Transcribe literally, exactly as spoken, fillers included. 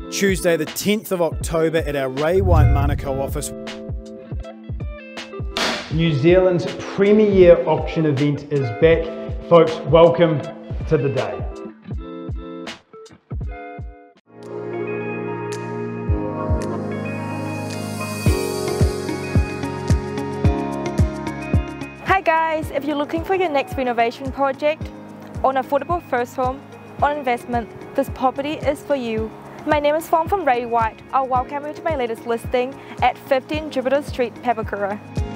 Tuesday the tenth of October at our Ray White Manukau office. New Zealand's premier auction event is back. Folks, welcome to the day. Hi guys, if you're looking for your next renovation project, or an affordable first home, or investment, this property is for you. My name is Phuong from Ray White. I'll welcome you to my latest listing at fifteen Jupiter Street, Papakura.